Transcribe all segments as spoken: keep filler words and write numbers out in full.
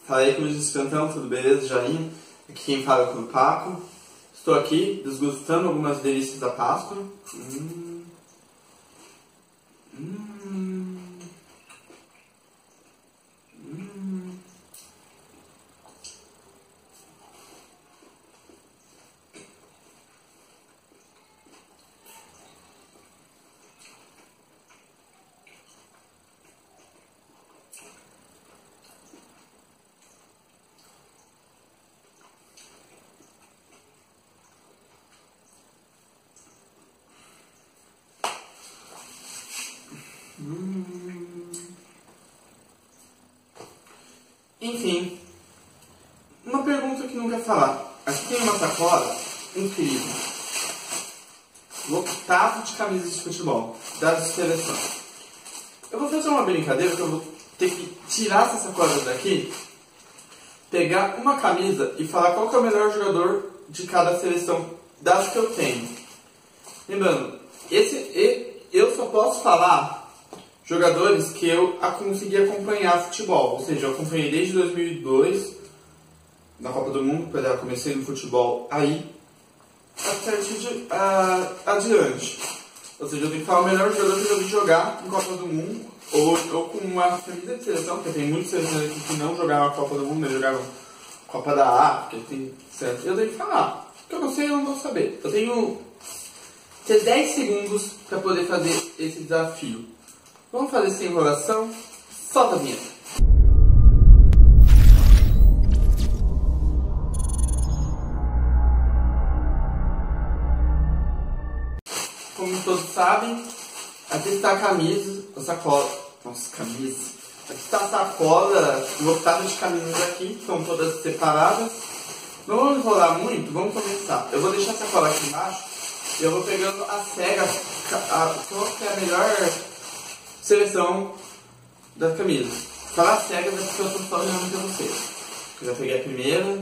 Fala aí, como diz Cantão, tudo beleza? Jainha? Aqui quem fala é o Paco. Estou aqui desgustando algumas delícias da Páscoa. Hum. Hum. Hum. Hum. Enfim, uma pergunta que não quer falar. Aqui tem uma sacola incrível, lotado de camisas de futebol das seleções. Eu vou fazer uma brincadeira que eu vou ter que tirar essa sacola daqui, pegar uma camisa e falar qual que é o melhor jogador de cada seleção das que eu tenho. Lembrando, esse, eu só posso falar jogadores que eu consegui acompanhar futebol, ou seja, eu acompanhei desde dois mil e dois, na Copa do Mundo, eu comecei no futebol aí, até de, uh, adiante. Ou seja, eu tenho que falar o melhor jogador que eu vi jogar em Copa do Mundo, ou, ou com uma camisa de seleção, porque tem muitas seleções aqui que não jogavam a Copa do Mundo, eles jogavam Copa da África, tem, certo? Eu tenho que falar, porque eu não sei, eu não vou saber. Eu tenho dez segundos para poder fazer esse desafio. Vamos fazer sem enrolação? Solta a vinheta! Como todos sabem, aqui está a camisa, a sacola. Nossa, camisa. Aqui está a sacola lotada de camisas aqui, são todas separadas. Não vamos enrolar muito, vamos começar. Eu vou deixar a sacola aqui embaixo e eu vou pegando a cega, a, qual que é a melhor seleção das camisas. Falar cega das que eu estou só olhando para vocês. Eu já peguei a primeira.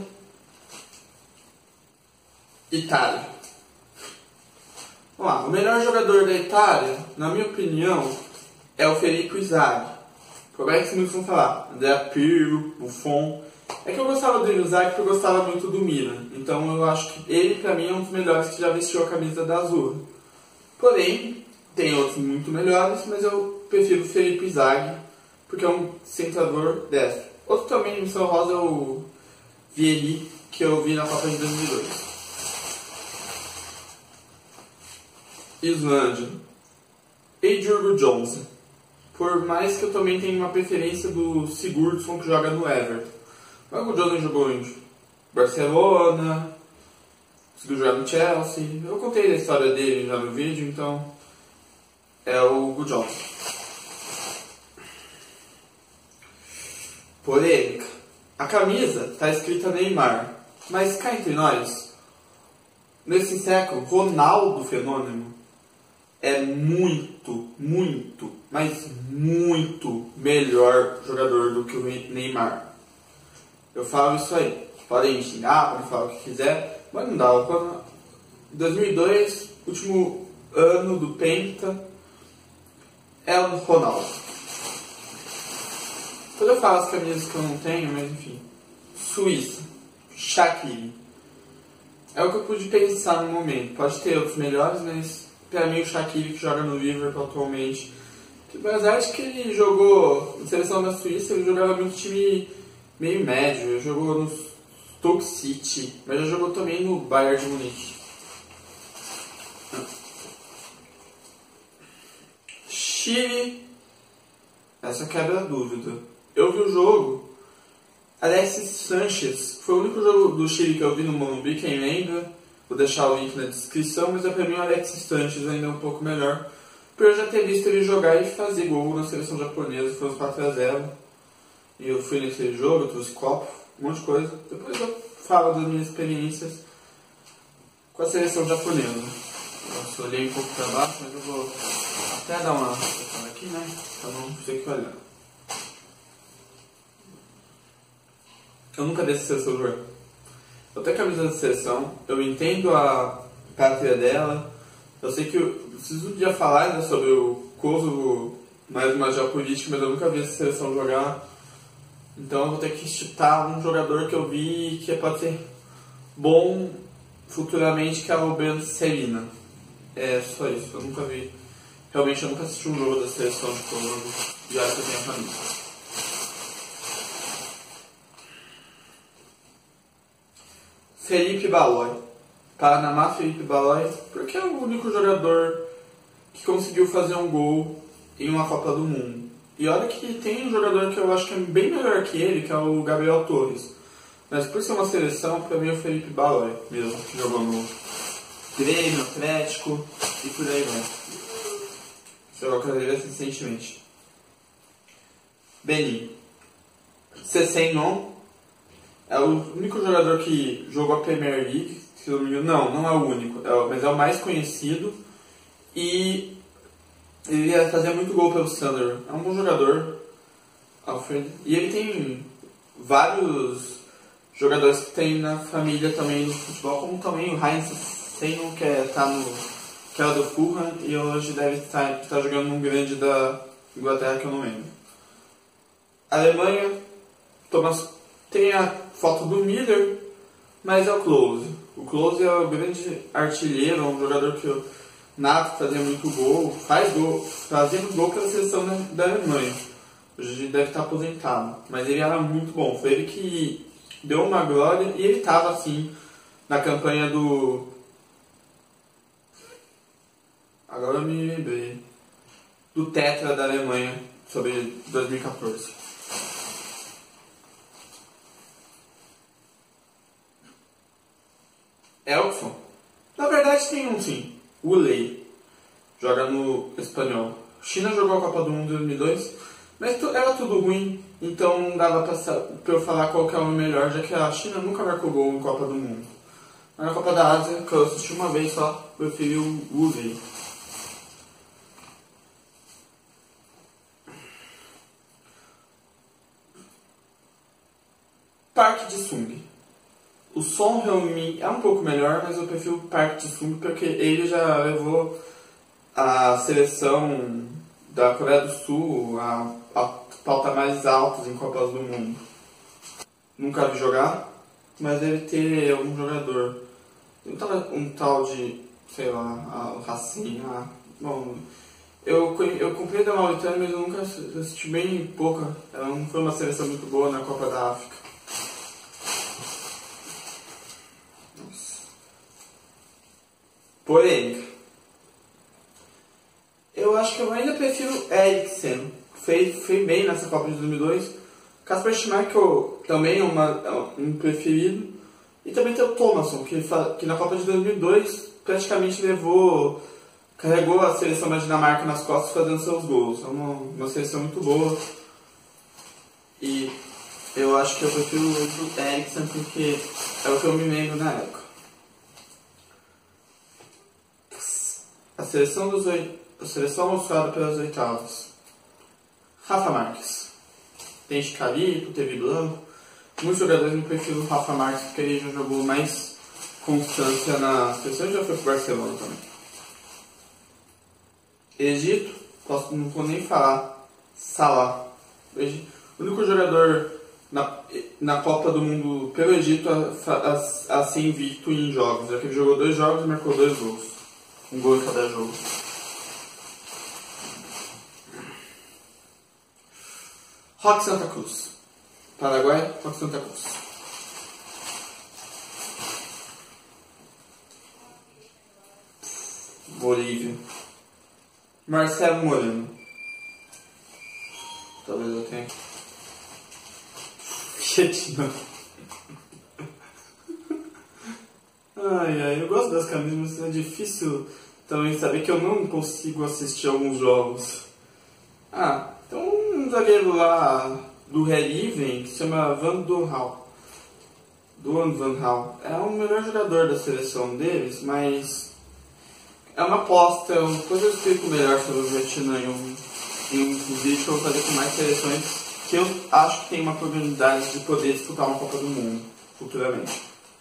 Itália. Vamos lá. O melhor jogador da Itália, na minha opinião, é o Filippo Inzaghi. Como é que vocês vão falar? Andrea Pirlo, Buffon. É que eu gostava do Inzaghi porque eu gostava muito do Milan. Então eu acho que ele, pra mim, é um dos melhores que já vestiu a camisa da Azul. Porém, tem outros muito melhores, mas eu prefiro o Filippo Inzaghi, porque é um centrador destro. Outro também no São Rosa é o Vieri, que eu vi na Copa de dois mil e dois. Islândia. Eidjurgo Johnson. Por mais que eu também tenha uma preferência do Sigurdsson, que joga no Everton. Mas o Johnson jogou em Barcelona, conseguiu jogar no Chelsea. Eu contei a história dele já no vídeo, então é o Hugo Johnson. Polêmica. A camisa está escrita Neymar, mas cá entre nós, nesse século, Ronaldo Fenômeno é muito, muito, mas muito melhor jogador do que o Neymar. Eu falo isso aí. Podem me xingar, podem falar o que quiser, mas não dá. Em dois mil e dois, último ano do Penta, é o Ronaldo. Quando eu falo as camisas que eu não tenho, mas enfim. Suíça. Shaqiri. É o que eu pude pensar no momento. Pode ter outros melhores, mas pra mim o Shaqiri, que joga no Liverpool atualmente. Apesar de que ele jogou na seleção da Suíça, ele jogava muito time meio médio. Ele jogou no Stoke City, mas já jogou também no Bayern de Munique. Chile. Essa quebra a dúvida. Eu vi o jogo. Alexis Sanchez foi o único jogo do Chile que eu vi no Morumbi, quem lembra. Vou deixar o link na descrição, mas é pra mim o Alexis Sanchez ainda é um pouco melhor. Por eu já ter visto ele jogar e fazer gol na seleção japonesa, foi uns quatro a zero. E eu fui nesse jogo, eu trouxe copo, um monte de coisa. Depois eu falo das minhas experiências com a seleção japonesa. Eu olhei um pouco pra baixo, mas eu vou até dar uma secada aqui, né? Pra não ficar olhando. Eu nunca dei essa seleção jogar. Eu tenho a camisa da seleção, eu entendo a pátria dela. Eu sei que eu preciso um dia falar, né, sobre o Kosovo, mais uma geopolítica, mas eu nunca vi essa seleção jogar. Então eu vou ter que citar um jogador que eu vi que pode ser bom futuramente, que é o Breno Serina. É só isso, eu nunca vi. Realmente eu nunca assisti um jogo da seleção de Colômbia, já que eu tenho a família. Felipe Balói. Panamá, Felipe Balói, porque é o único jogador que conseguiu fazer um gol em uma Copa do Mundo. E olha que tem um jogador que eu acho que é bem melhor que ele, que é o Gabriel Torres. Mas por ser uma seleção, pra mim é o Felipe Balói mesmo, que jogou no Grêmio, Atlético e por aí vai. Jogou com ele recentemente. Benin. Cessennon é o único jogador que jogou a Premier League, se eu não me engano. Não, não é o único, é o, mas é o mais conhecido. E ele ia fazer muito gol pelo Sunderland. É um bom jogador, Alfred. E ele tem vários jogadores que tem na família também no futebol, como também o Heinz Cessennon, que, é, tá no, que era do Fulham e hoje deve estar, estar jogando num grande da Inglaterra que eu não lembro. Alemanha, Thomas, tem a foto do Miller, mas é o Klose. O Klose é o grande artilheiro, um jogador que eu nato, fazia muito gol, faz gol, fazendo gol pela seleção da Alemanha. Hoje ele deve estar aposentado, mas ele era muito bom. Foi ele que deu uma glória e ele estava assim na campanha do. Agora eu me lembrei. Do Tetra da Alemanha sobre dois mil e quatorze. Elkson. Na verdade tem um sim. O Lei. Joga no Espanhol. China jogou a Copa do Mundo em dois mil e dois, mas era tudo ruim, então não dava pra, pra eu falar qual que é o melhor, já que a China nunca marcou gol em Copa do Mundo. Mas na Copa da Ásia, que eu assisti uma vez só, eu preferi o Lei. Park Ji-sung. O Son Heung-min é um pouco melhor, mas eu prefiro o Park Ji-sung porque ele já levou a seleção da Coreia do Sul a, a pauta mais altas em Copas do Mundo. Nunca vi jogar, mas deve ter algum jogador. Um tal, um tal de, sei lá, o Racing. Ah, bom, eu, eu comprei da Mauritânia, mas eu nunca assisti bem pouca. Ela não foi uma seleção muito boa na Copa da África. Polêmica. Eu acho que eu ainda prefiro Eriksen. Fez, fez bem nessa Copa de dois mil e dois. Kasper Schmeichel também é, uma, é um preferido. E também tem o Thomasson, que, que na Copa de dois mil e dois praticamente levou, carregou a seleção da Dinamarca nas costas fazendo seus gols. É uma, uma seleção muito boa. E eu acho que eu prefiro o Eriksen porque é o que eu me lembro na época. A seleção, dos, a seleção mostrada pelas oitavas. Rafa Marques. Tem Chicalito, teve Blanco. Muitos jogadores não preferem o Rafa Marques porque ele já jogou mais constância na seleção e já foi pro Barcelona também. Egito, posso, não vou nem falar. Salah. O único jogador na, na Copa do Mundo pelo Egito a, a, a ser invicto em jogos. Já que ele jogou dois jogos e marcou dois gols. Um gol em cada jogo. Roque Santa Cruz. Paraguai, Roque Santa Cruz. Bolívia. Marcelo Moreno. Talvez eu tenha. Vietnã. Ai, ai, eu gosto das camisas, mas é difícil também saber que eu não consigo assistir alguns jogos. Ah, tem um zagueiro lá do Reliven que se chama Van Doorhal. Duan Van Hal. É o melhor jogador da seleção deles, mas é uma aposta. Depois eu explico melhor sobre o Vietnã em um, em um vídeo que eu vou fazer com mais seleções que eu acho que tem uma probabilidade de poder disputar uma Copa do Mundo futuramente.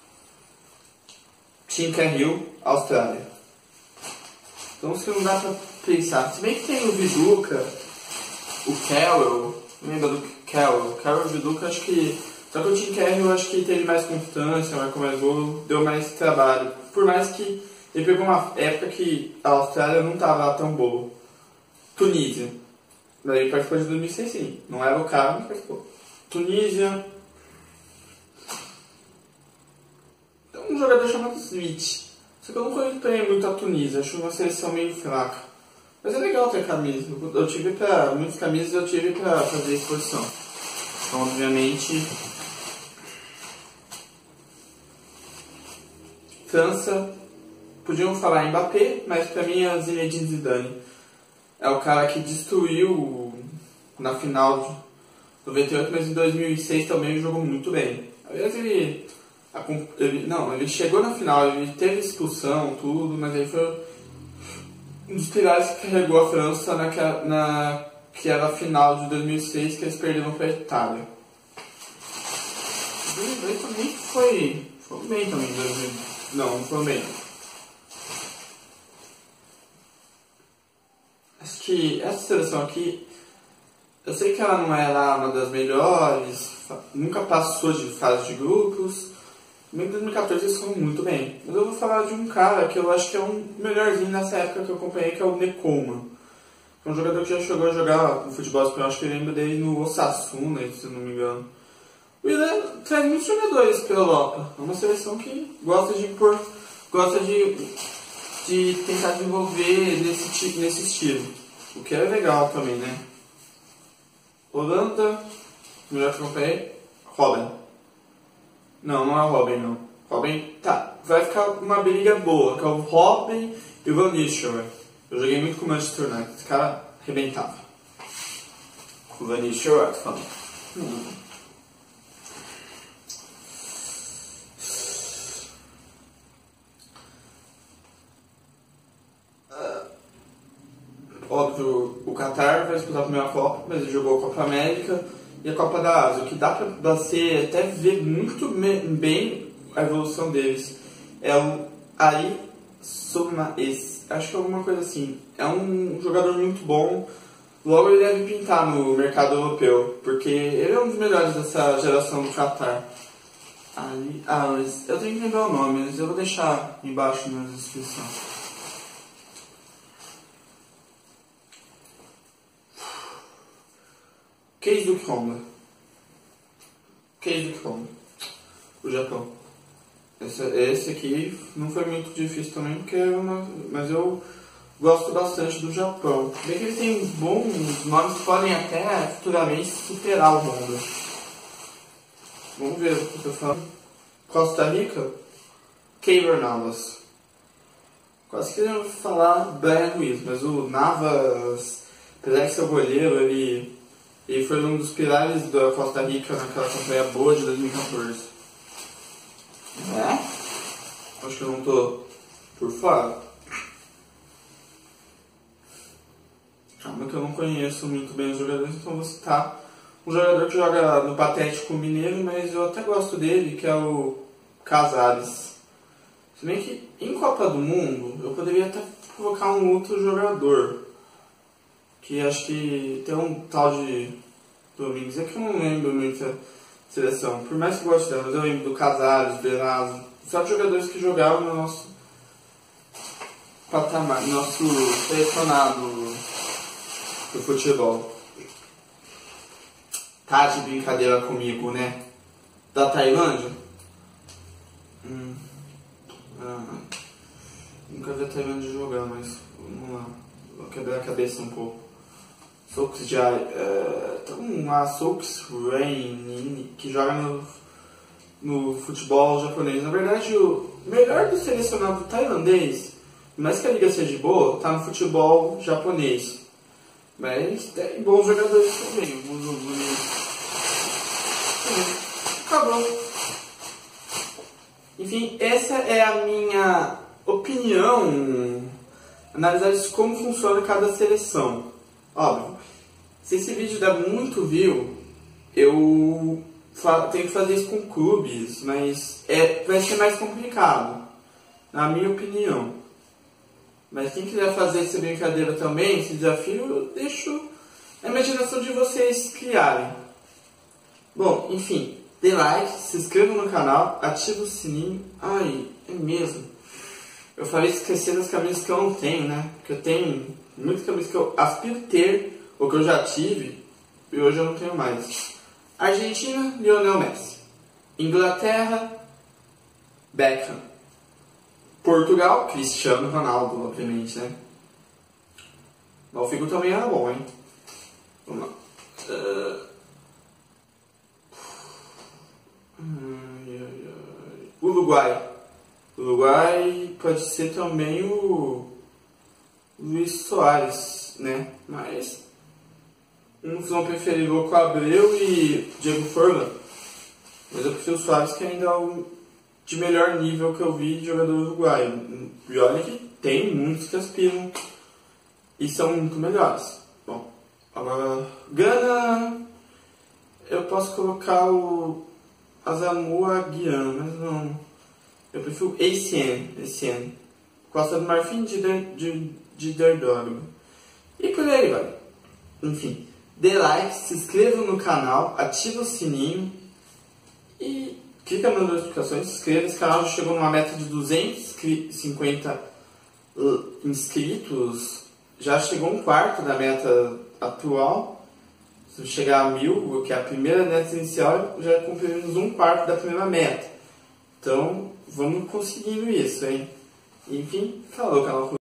Tinker Hill, Austrália. Então se não dá pra pensar. Se bem que tem o Viduka, o Carroll, lembra do Carroll. Carroll Viduca, acho que... Só que o Tim Kerr, eu acho que teve mais constância, marcou mais gol, deu mais trabalho. Por mais que ele pegou uma época que a Austrália não estava tão boa. Tunísia. Daí ele participou de dois mil e seis, sim. Não era o cara, mas participou. Tunísia. Tem um jogador chamado Smith. Só que eu não acompanhei muito a Tunísia, acho uma seleção meio fraca. Mas é legal ter camisa. Eu tive pra. Muitas camisas eu tive pra fazer exposição. Então, obviamente. França. Podiam falar Mbappé, mas pra mim é o Zinedine Zidane. É o cara que destruiu na final de noventa e oito, mas em dois mil e seis também jogou muito bem. Aliás, ele, ele, não, ele chegou na final, ele teve expulsão, tudo, mas ele foi um dos pilares que carregou a França na, na, que era a final de dois mil e seis, que eles perderam para a Itália. dois mil e dois também foi, foi bem também, não, não foi bem. Acho que essa seleção aqui, eu sei que ela não é lá uma das melhores, nunca passou de fase de grupos, em dois mil e quatorze eles foram muito bem. Mas eu vou falar de um cara que eu acho que é um melhorzinho nessa época que eu acompanhei, que é o Nekoma. É um jogador que já chegou a jogar no futebol espanhol, acho que eu lembro dele no Osasuna, se eu não me engano. O Willian traz muitos jogadores pela Europa, é uma seleção que gosta de impor, gosta de... de tentar desenvolver nesse, tipo, nesse estilo. O que é legal também, né? Holanda, melhor que eu comprei, Robin. Não, não é o Robin, não. Robin, tá, vai ficar uma briga boa, que é o Robin e o Van Nistelrooy. Eu joguei muito com o Manchester United, esse cara arrebentava. O Van Nistelrooy, falando. Hum. Óbvio, o Qatar vai disputar a primeira Copa, mas ele jogou a Copa América e a Copa da Ásia. O que dá pra você até ver muito bem a evolução deles é o Ali Soumais, acho que é alguma coisa assim. É um jogador muito bom, logo ele deve pintar no mercado europeu, porque ele é um dos melhores dessa geração do Qatar. Ali, ah, mas eu tenho que lembrar o nome, mas eu vou deixar embaixo na descrição. Keisuke Honda. Keisuke Honda. O Japão. Esse, esse aqui não foi muito difícil também, porque é uma, mas eu gosto bastante do Japão. Bem que ele tem bons nomes que podem até futuramente superar o Honda. Vamos ver o que eu tô falando. Costa Rica. Keylor Navas. Quase querendo falar Brian Ruiz, mas o Navas, apesar de ser o goleiro, ele... Ele foi um dos pilares da Costa Rica naquela campanha boa de dois mil e quatorze. É? Acho que eu não tô por fora. Calma que eu não conheço muito bem os jogadores, então vou citar um jogador que joga no Patético Mineiro, mas eu até gosto dele, que é o Casares. Se bem que em Copa do Mundo eu poderia até colocar um outro jogador. Que acho que tem um tal de Domingos, é que eu não lembro muita seleção, por mais que eu goste dela, mas eu lembro do Casares, Berazzo, só de jogadores que jogavam no nosso patamar, no nosso selecionado do futebol. Tá de brincadeira comigo, né? Da Tailândia? Hum. Ah, nunca vi a Tailândia jogar, mas vamos lá, vou quebrar a cabeça um pouco. Sox de uh, tem uma Sox Rain que joga no, no futebol japonês. Na verdade, o melhor do selecionado tailandês, mais que a liga seja boa, tá no futebol japonês. Mas tem bons jogadores também. Acabou. Enfim, essa é a minha opinião. Analisar como funciona cada seleção. Óbvio, se esse vídeo dá muito view, eu tenho que fazer isso com clubes, mas é, vai ser mais complicado, na minha opinião. Mas quem quiser fazer essa brincadeira também, esse desafio, eu deixo a imaginação de vocês criarem. Bom, enfim, dê like, se inscreva no canal, ative o sininho. Ai, é mesmo. Eu falei esquecer das camisas que eu não tenho, né? Porque eu tenho muitas camisas que eu aspiro ter, ou que eu já tive, e hoje eu não tenho mais. Argentina, Lionel Messi. Inglaterra, Beckham. Portugal, Cristiano Ronaldo, obviamente, né? Mas o Figo também era bom, hein? Vamos lá. Uh... Ai, ai, ai. Uruguai. Uruguai pode ser também o Luiz Soares, né? Mas uns vão preferir Louco Abreu e Diego Forlan. Mas eu prefiro o Soares, que ainda é o de melhor nível que eu vi de jogador uruguaio. E olha que tem muitos que aspiram e são muito melhores. Bom, agora Gana, eu posso colocar o Asamoah Gyan, mas não. Eu prefiro Essien, Essien. Costa do Marfim de, de, de Derdório. E por aí vai. Enfim, dê like, se inscreva no canal, ative o sininho e clica nas notificações, se inscreva. Esse canal já chegou numa meta de duzentos e cinquenta inscritos. Já chegou um quarto da meta atual. Se chegar a mil, que é a primeira meta inicial, já cumprimos um quarto da primeira meta. Então, vamos conseguindo isso, hein? Enfim, falou, canal.